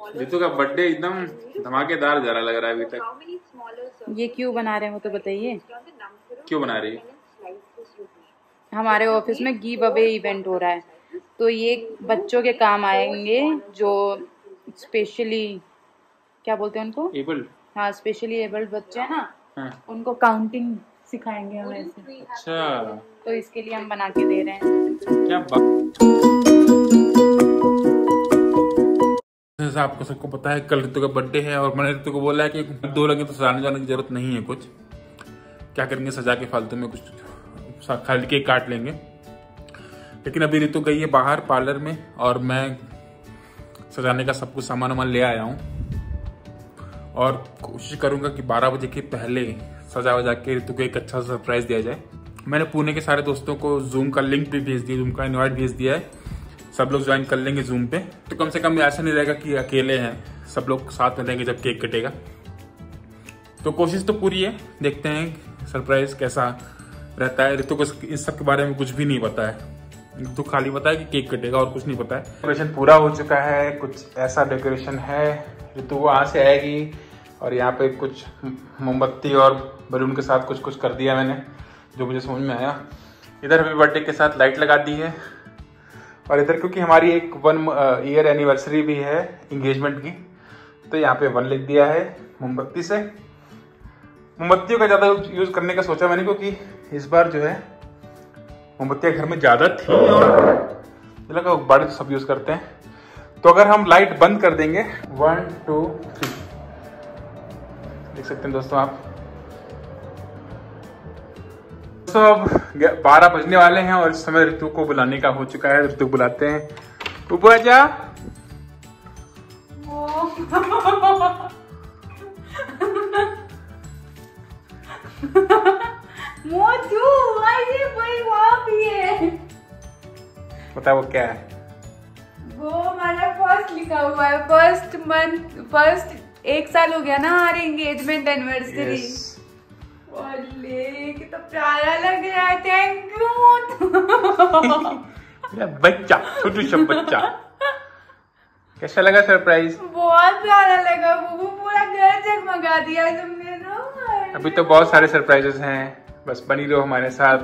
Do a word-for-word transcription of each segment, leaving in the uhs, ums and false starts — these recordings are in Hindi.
रितु का बर्थडे एकदम धमाकेदार जा रहा लग रहा है अभी तक। ये क्यों बना रहे हैं वो तो बताइए। क्यों बना रही है? हमारे ऑफिस में गिव अवे इवेंट हो रहा है, तो ये बच्चों के काम आएंगे जो स्पेशली क्या बोलते हैं उनको, एबल्ड। हाँ, स्पेशली एबल्ड बच्चे हैं ना, हाँ। उनको काउंटिंग सिखाएंगे हम ऐसे। अच्छा, तो इसके लिए हम बना के दे रहे हैं। क्या बात। जैसा आपको सबको पता है कल रितु का बर्थडे है और मैंने रितु को बोला है कि दो लगे तो सजाने जाने की जरूरत नहीं है, कुछ क्या करेंगे सजा के फालतू में कुछ खाली केक काट लेंगे। लेकिन अभी रितु गई है बाहर पार्लर में और मैं सजाने का सब कुछ सामान वामान ले आया हूँ और कोशिश करूंगा कि बारह बजे के पहले सजा वजा के रितु को एक अच्छा सरप्राइज दिया जाए। मैंने पुणे के सारे दोस्तों को जूम का लिंक भी भेज दिया, जूम का इनवाइट भेज दिया है, सब लोग ज्वाइन कर लेंगे जूम पे। तो कम से कम ऐसा नहीं रहेगा कि अकेले हैं, सब लोग साथ में रहेंगे जब केक कटेगा। तो कोशिश तो पूरी है, देखते हैं सरप्राइज कैसा रहता है। रितु को इस सब के बारे में कुछ भी नहीं पता है, तो खाली पता है कि केक कटेगा और कुछ नहीं पता है। डेकोरेशन पूरा हो चुका है, कुछ ऐसा डेकोरेशन है। रितु वहाँ से आएगी और यहाँ पे कुछ मोमबत्ती और बलून के साथ कुछ कुछ कर दिया मैंने, जो मुझे समझ में आया। इधर हैप्पी बर्थडे के साथ लाइट लगा दी है और इधर क्योंकि हमारी एक वन ईयर एनिवर्सरी भी है इंगेजमेंट की, तो यहाँ पे वन लिख दिया है मोमबत्ती से। मोमबत्तियों का ज़्यादा यूज़ करने का सोचा मैंने, क्योंकि इस बार जो है मोमबत्तियाँ घर में ज़्यादा थी और लगा बड़े सब यूज़ करते हैं। तो अगर हम लाइट बंद कर देंगे, वन टू थ्री, देख सकते हैं दोस्तों आप। दोस्तों अब बारह बजने वाले हैं और इस समय रितु को बुलाने का हो चुका है। रितु बुलाते हैं, ऊपर जा। पता है वो क्या है? वो हमारा फर्स्ट लिखा हुआ है, फर्स्ट मंथ, फर्स्ट एक साल हो गया ना हमारी एंगेजमेंट एनिवर्सरी। ओले कितना प्यारा लग रहा है, थैंक यू। बच्चा, छोटू सा बच्चा, कैसा लगा सरप्राइज? बहुत प्यारा लगा, वो पूरा घर जगमगा दिया तुमने ना। अभी तो बहुत सारे सरप्राइजेस हैं, बस बनी रहो हमारे साथ।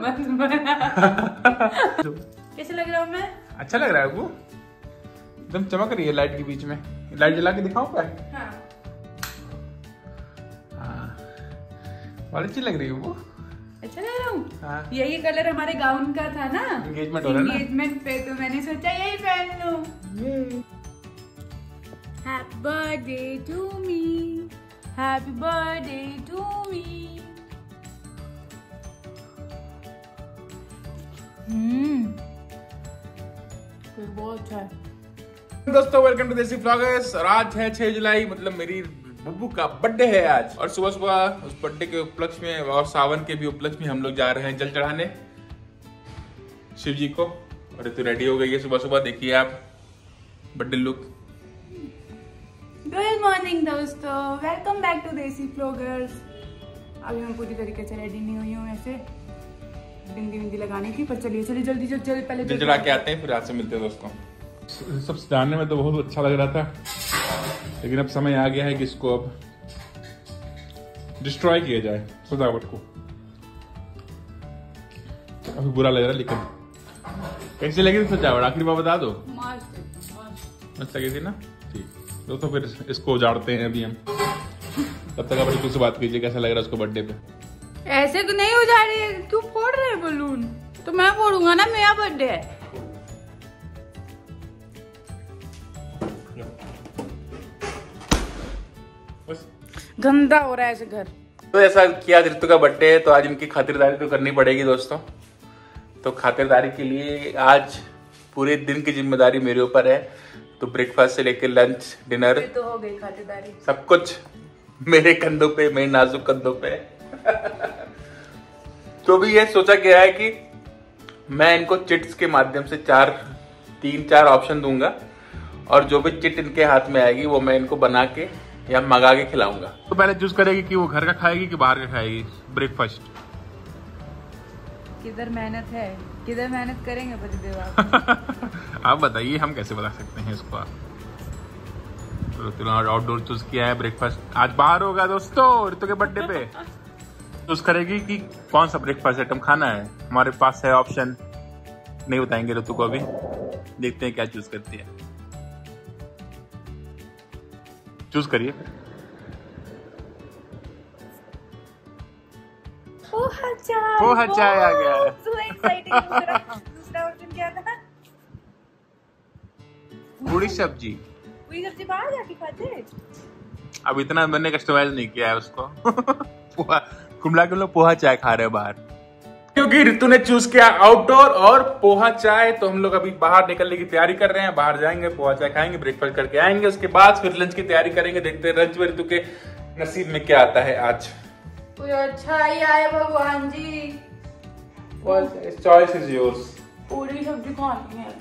कैसे लग रहा हूँ मैं? अच्छा लग रहा है, वो एकदम चमक रही है लाइट के बीच में। लाइट जला के दिखाऊं क्या? हाँ। हाँ, बहुत अच्छी लग रही है वो। अच्छा लग रहा हूँ। हाँ। यही कलर हमारे गाउन का था ना एंगेजमेंट हो रहा है ना, एंगेजमेंट पे, तो मैंने सोचा यही पहन लूं। Happy birthday to me, happy birthday to me. Hmm, बहुत अच्छा है। दोस्तों वेलकम टू देसी व्लॉगर्स। और आज है छह जुलाई, मतलब मेरी बुब्बू का बर्थडे है आज। और सुबह सुबह उस बर्थडे के उपलक्ष्य में और सावन के भी उपलक्ष्य में हम लोग जा रहे हैं जल चढ़ाने शिव जी को। और तो रेडी हो गई है सुबह सुबह, देखिए आप बर्थडे लुक। गुड मॉर्निंग दोस्तों, welcome back to Desi vloggers. अभी मैं पूरी तरीके से रेडी नहीं हुई हूँ ऐसे बिंदी बिंदी लगाने की, पर चलिए चलिए जल्दी जल्दी पहले जल चढ़ा के आते हैं, फिर आज से मिलते हैं दोस्तों। सब सजाने में तो बहुत अच्छा लग रहा था, लेकिन अब समय आ गया है कि इसको अब डिस्ट्रॉय किया जाए सजावट को। अभी बुरा लग रहा है, लेकिन कैसी लगी थी सजावट आखिरी बार बता दो। मस्त मस्त लगी थी ना? ठीक दोस्तों, फिर इसको उजाड़ते हैं अभी हम। तब तक आप रितु से बात कीजिए कैसा लग रहा है उसको बर्थडे पे। ऐसे तो नहीं उजाड़ रही है, क्यों फोड़ रहे हैं बलून? तो मैं फोड़ूंगा ना, मेरा बर्थडे है। गंदा हो रहा है ऐसे घर। तो ऐसा किया, रितु का बर्थडे है तो आज इनकी खातिरदारी तो करनी पड़ेगी दोस्तों। तो खातिरदारी के लिए आज पूरे दिन की जिम्मेदारी मेरे ऊपर है। तो ब्रेकफास्ट से लेकर लंच डिनर तो हो गई खातिरदारी, सब कुछ मेरे कंधों पे, मेरे नाजुक कंधों पे। तो भी ये सोचा गया है कि मैं इनको चिट्स के माध्यम से चार तीन चार ऑप्शन दूंगा और जो भी चिट इनके हाथ में आएगी वो मैं इनको बना के या मंगा के खिलाऊंगा। तो पहले चूज करेगी कि वो घर का खाएगी कि बाहर का खाएगी ब्रेकफास्ट। किधर मेहनत है, किधर मेहनत करेंगे पतिदेव आप। आप बताइए, हम कैसे बता सकते हैं इसको? आप आउटडोर चूज किया है ब्रेकफास्ट। आज बाहर होगा दोस्तों ऋतु के बर्थडे पे। चूज करेगी कि कौन सा ब्रेकफास्ट आइटम खाना है। हमारे पास है ऑप्शन, नहीं बताएंगे ऋतु को अभी, देखते हैं क्या चूज करती है। चूज करिए। पोहा चाय। पोहा चाय आ गया है। दूसरा ऑप्शन क्या था? पूरी सब्जी। पूरी सब्जी बाहर जाके खाते। अब इतना मैंने कस्टमाइज नहीं किया है उसको। पोहा कुमला के लोग पोहा चाय खा रहे हैं बाहर, क्योंकि ऋतु ने चूज किया आउटडोर और पोहा चाय। तो हम लोग अभी बाहर निकलने की तैयारी कर रहे हैं। बाहर जाएंगे, पोहा चाय खाएंगे, ब्रेकफास्ट करके आएंगे, उसके बाद फिर लंच की तैयारी करेंगे। देखते हैं लंच में ऋतु के नसीब में क्या आता है आज। कोई अच्छा ही आए भगवान जी। Choice is yours. पूरी सब्जी खानी है।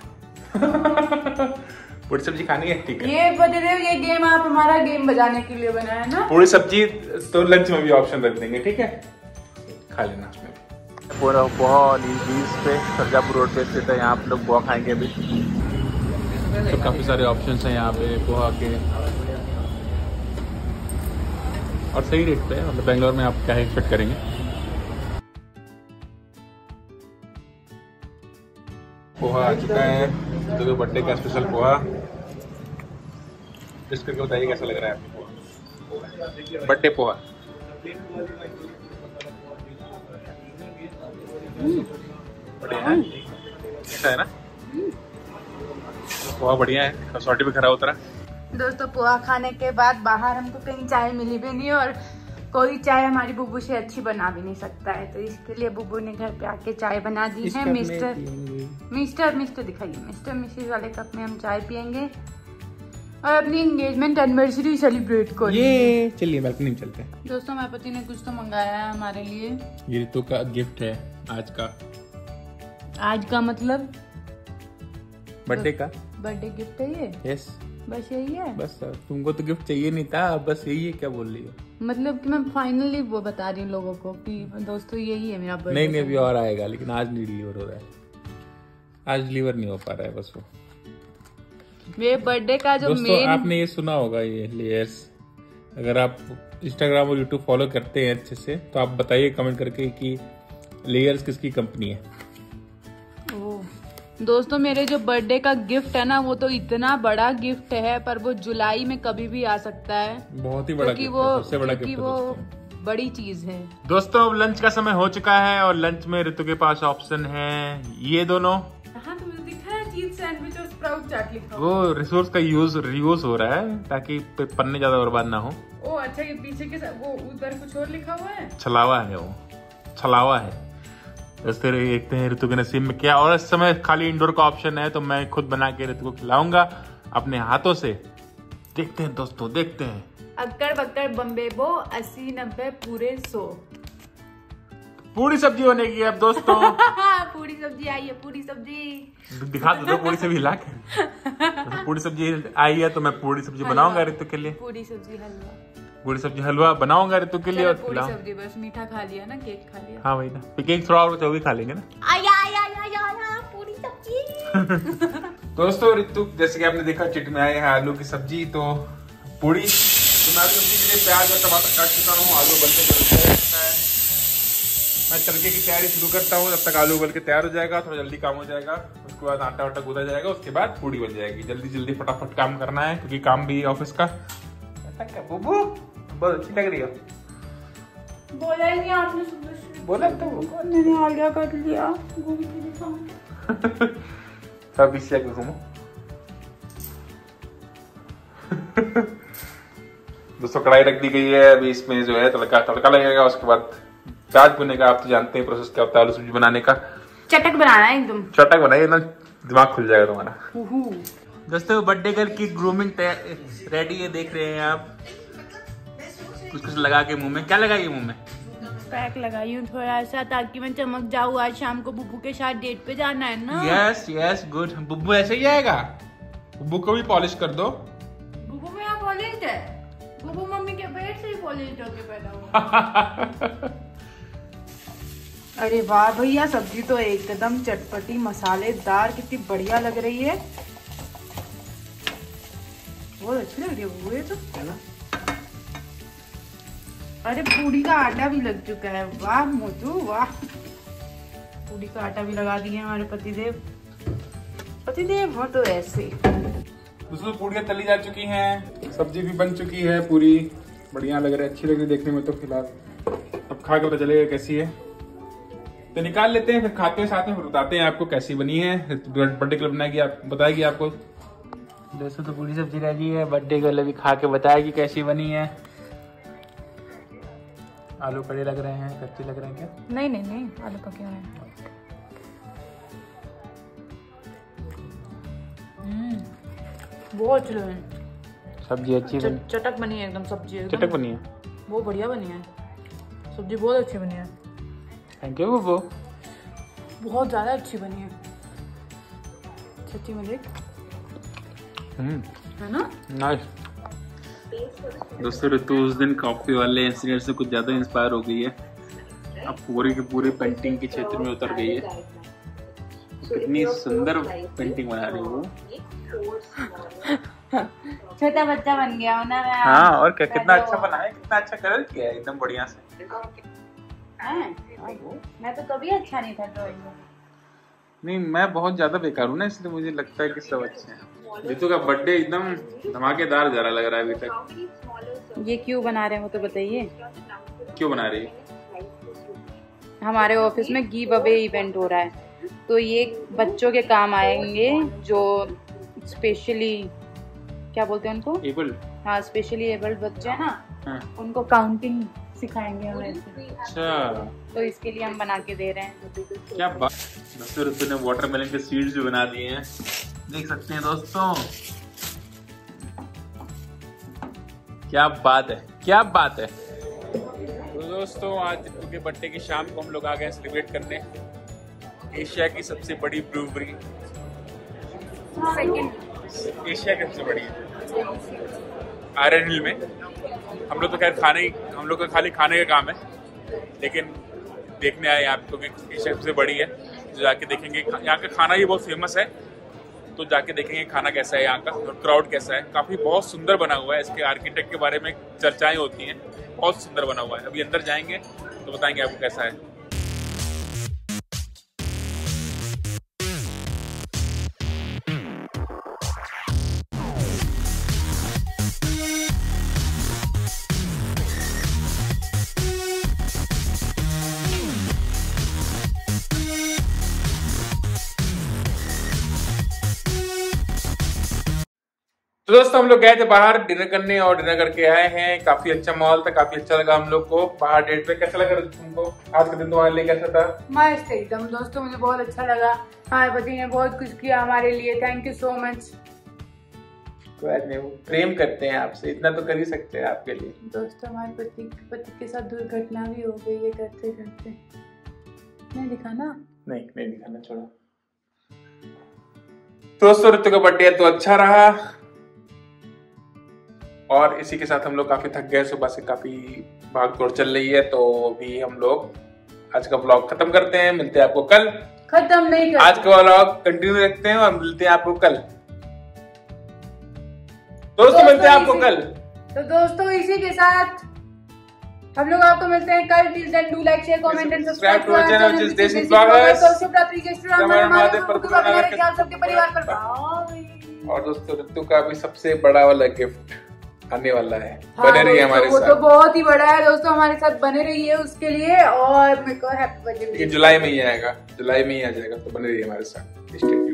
पूरी सब्जी खानी है, ठीक है। ये बता रहे हो, ये गेम आप हमारा गेम बजाने के लिए बनाया है ना। पूरी सब्जी तो लंच में भी ऑप्शन रख देंगे, ठीक है, खा लेना उसमें भी। पूरा पोहा बीच पे सरजापुर रोड पे स्थित है, यहाँ आप लोग पोहा खाएंगे अभी। तो काफी सारे ऑप्शंस हैं यहाँ पे पोहा के, और सही रेट पे है। मतलब बेंगलोर में आप क्या एक्सपेक्ट करेंगे। पोहा आ चुका है, तो बर्थडे का स्पेशल पोहा। टेस्ट करके बताइए कैसा लग रहा है आपको बर्थडे पोहा। बढ़िया है, अच्छा है ना। पोहा बढ़िया है, कसौटी भी खरा उतरा। दोस्तों पोहा खाने के बाद बाहर हमको कहीं चाय मिली भी नहीं, और कोई चाय हमारी बुब्बू से अच्छी बना भी नहीं सकता है। तो इसके लिए बुब्बू ने घर पे आके चाय बना दी है। मिस्टर मिस्टर मिस्टर दिखाइए, मिस्टर मिसेस वाले कप में हम चाय पियेंगे और अपनी एंगेजमेंट एनिवर्सरी सेलिब्रेट करेंगे। चलिए बालकनी में चलते हैं। दोस्तों हमारे पति ने कुछ तो मंगाया है हमारे लिए। ये ऋतु का गिफ्ट है आज का। आज का मतलब बर्थडे का बर्थडे गिफ्ट है ये। यस, बस यही है। बस तुमको तो गिफ्ट चाहिए नहीं था, बस यही है। क्या बोल रही हो? मतलब कि मैं फाइनली वो बता रही हूँ लोगों को कि दोस्तों यही है मेरा बर्थडे। नहीं नहीं, अभी और आएगा, लेकिन आज नहीं डिलीवर हो रहा है। आज डिलीवर नहीं हो पा रहा है बस वो। मेरे बर्थडे का जो दोस्तों मेन, आपने ये सुना होगा ये लेयर्स। अगर आप इंस्टाग्राम और यूट्यूब फॉलो करते हैं अच्छे से, तो आप बताइए कमेंट करके कि लेयर्स किसकी कंपनी है। दोस्तों मेरे जो बर्थडे का गिफ्ट है ना, वो तो इतना बड़ा गिफ्ट है, पर वो जुलाई में कभी भी आ सकता है। बहुत ही बड़ा गिफ्ट है, सबसे बड़ा गिफ्ट है वो बड़ी चीज है। दोस्तों अब लंच का समय हो चुका है, और लंच में ऋतु के पास ऑप्शन है ये दोनों। हाँ तुम्हें दिखा है चीज सैंडविच और स्प्राउट चाट लिखा। वो रिसोर्स का यूज रियूज हो रहा है ताकि पन्ने ज्यादा बर्बाद ना हो। ओ अच्छा, ये पीछे के वो उधर कुछ और लिखा हुआ है। छलावा है, वो छलावा है। बस फिर देखते हैं ऋतु के नसीब में क्या। और इस समय खाली इंडोर का ऑप्शन है, तो मैं खुद बना के ऋतु को खिलाऊंगा अपने हाथों से। देखते हैं दोस्तों, देखते हैं। अक्कड़ बक्कड़ बम्बे बो, अस्सी नब्बे पूरे सौ। पूरी सब्जी बनेगी अब दोस्तों। पूरी सब्जी आई है, पूरी सब्जी दिखा दो, दो पूरी सब्जी ला के। पूरी सब्जी आई है तो मैं पूरी सब्जी बनाऊंगा ऋतु के लिए। पूरी सब्जी हलवा, पूरी सब्जी हलवा बनाऊंगा ऋतु के लिए। और पूरी सब्जी बस, मीठा खा लिया ना, केक खा लिया। हाँ वही ना, केक थोड़ा और तो भी खा लेंगे ना। आया आया आया आया पूरी सब्जी। दोस्तों ऋतु जैसे कि आपने देखा चिट में आए हैं आलू की सब्जी, तो पूरी तो मैं आलू सब्जी के लिए प्याज और टमाटर काट चुका हूँ। आलू बनने के है, मैं तड़के की तैयारी शुरू करता हूँ। जब तक आलू उबल के तैयार हो जाएगा, थोड़ा जल्दी काम हो जाएगा। उसके बाद आटा वाटा गूंदा जाएगा, उसके बाद पूड़ी बन जाएगी। जल्दी जल्दी फटाफट काम करना है, क्योंकि काम भी ऑफिस का। बुबू बहुत अच्छी लग रही हो। बोला ही नहीं आपने, सुबह बोला तो मैंने आलिया कर लिया। सब इस लगे घूमो। दोस्तों कढ़ाई रख दी गई है, अभी इसमें जो है तड़का तड़का लगेगा। उसके बाद प्याज भुनेगा। आप तो जानते हैं प्रोसेस क्या होता है आलू सब्जी बनाने का। चटक बनाना है एकदम, चटक बनाइए ना, दिमाग खुल जाएगा तुम्हारा। दोस्तों बर्थडे गर्ल की ग्रूमिंग रेडी है, देख रहे हैं आप। कुछ कुछ लगा के मुंह में, क्या लगाइए मुंह में? पैक लगाई हूँ थोड़ा सा, ताकि मैं चमक जाऊँ। आज शाम को बुब्बू के साथ डेट पे जाना है ना। Yes yes good. बुब्बू ऐसे ही आएगा। बुब्बू को भी पॉलिश कर दो। बुब्बू मेरा पॉलिश है। बुब्बू मम्मी के पेट से ही पॉलिश होके पैदा हुआ। अरे वाह भैया, सब्जी तो एकदम चटपटी मसालेदार, कितनी बढ़िया लग रही है। बहुत अच्छी लग रही है वो, ये तो है ना। अरे पूरी का आटा भी लग चुका है, वाह मोटू वाह। पूरी का आटा भी लगा दिए हमारे पतिदेव। पतिदेव हो तो ऐसे। दोस्तों पूड़ियाँ तली जा चुकी हैं, सब्जी भी बन चुकी है पूरी, बढ़िया लग रहा है, अच्छी लग रही है देखने में तो। फिलहाल अब खा के पता चलेगा कैसी है, तो निकाल लेते हैं फिर खाते हैं साथ में, बताते हैं आपको कैसी बनी है। बर्थडे क्लब बनाएगी, आप बताएगी आपको। दोस्तों तो पूरी सब्जी रेडी है, बर्थडे गर्ल भी खा के बताएगी कैसी बनी है। आलू कड़े लग रहे हैं, कच्चे लग रहे हैं क्या? नहीं नहीं नहीं, आलू पके हुए हैं। बहुत अच्छी बनी, सब्जी अच्छी बनी, चटक बनी है एकदम, सब्जी एकदम चटक बनी है, बहुत बढ़िया बनी है सब्जी, बहुत अच्छी बनी है। थैंक यू वो, बहुत ज्यादा अच्छी बनी है सच्ची में, हम्म है ना। नाइस। दोस्तों ऋतु उस दिन कॉफी वाले इंसिडेंट से कुछ ज्यादा इंस्पायर हो गई है, अब पूरे के पूरे पेंटिंग के क्षेत्र में उतर गई है। कितनी सुंदर पेंटिंग बना रही हूँ, छोटा बच्चा बन गया ना मैं। हाँ और क्या, कितना अच्छा बना है, कितना अच्छा कलर किया है एकदम बढ़िया से। मैं तो कभी अच्छा नहीं था ड्राइंग में। नहीं मैं बहुत ज्यादा बेकार हूँ ना, इसलिए मुझे लगता है कि सब अच्छे हैं। ऋतु का बर्थडे एकदम धमाकेदार जरा लग रहा है अभी तक। ये क्यों बना रहे हो तो बताइए। क्यों बना रही है? हमारे ऑफिस में गिव अवे इवेंट हो रहा है, तो ये बच्चों के काम आएंगे जो स्पेशली, क्या बोलते हैं उनको, एबल्ड। हाँ स्पेशली एबल्ड बच्चे हैं ना, हाँ। उनको काउंटिंग सिखाएंगे हम ऐसे। अच्छा, तो इसके लिए हम बना के दे रहे हैं। क्या बात। दोस्तों ऋतु ने वाटरमेलन के सीड्स भी बना दिए हैं, देख सकते हैं दोस्तों। क्या बात है, क्या बात है। तो दोस्तों आज ऋतु के बर्थडे की शाम को हम लोग आ गए सेलिब्रेट करने एशिया की सबसे बड़ी ब्रूवरी, एशिया की सबसे बड़ी आयरन हिल में। हम लोग तो खैर खाने ही, हम लोग का खाली खाने का काम है, लेकिन देखने आए यहाँ पे क्योंकि एशिया सबसे बड़ी है, तो जाके देखेंगे। यहाँ का खाना ही बहुत फेमस है, तो जाके देखेंगे खाना कैसा है यहाँ का और क्राउड कैसा है। काफ़ी बहुत सुंदर बना हुआ है, इसके आर्किटेक्ट के बारे में चर्चाएं होती हैं, बहुत सुंदर बना हुआ है। अभी अंदर जाएंगे तो बताएंगे आपको कैसा है। तो दोस्तों हम लोग गए थे बाहर डिनर करने और डिनर करके आए हैं। काफी अच्छा माहौल था, काफी अच्छा लगा हम लोग को बाहर डेट पे। कैसा लगा तुमको आज का दिन तुम्हारे लिए, कैसा था? मस्त एकदम दोस्तों, मुझे बहुत अच्छा लगा। हमारे पति ने बहुत कुछ किया हमारे लिए, थैंक यू सो मच। नहीं, वो प्रेम करते हैं आपसे, इतना तो कर ही सकते हैं आपके लिए। दोस्तों हमारे पति पति के साथ दुर्घटना भी हो गई है करते करते। नहीं दिखाना? नहीं नहीं दिखाना, छोड़ो। दोस्तों ऋतु का बर्थडे तो अच्छा रहा और इसी के साथ हम लोग काफी थक गए, सुबह से काफी भाग दौड़ चल रही है, तो भी हम लोग आज का व्लॉग खत्म करते हैं। मिलते हैं आपको कल। खत्म नहीं करते, आज का व्लॉग कंटिन्यू रखते हैं और मिलते हैं आपको कल। दोस्तों मिलते हैं आपको कल। तो दोस्तों इसी के साथ हम लोग आपको मिलते हैं कल। Till then do like share comment and subscribe to our channel which is Desi bloggers. तो शुभ रात्रि, जय श्री राम, हमारे सबके परिवार पर। और दोस्तों ऋतु का भी सबसे बड़ा वाला गिफ्ट आने वाला है, हाँ, बने रहिए हमारे वो साथ। तो बहुत ही बड़ा है दोस्तों, हमारे साथ बने रहिए उसके लिए। और मेरे को हैप्पी बर्थडे। जुलाई में ही आएगा, जुलाई में ही आ जाएगा, तो बने रहिए हमारे साथ।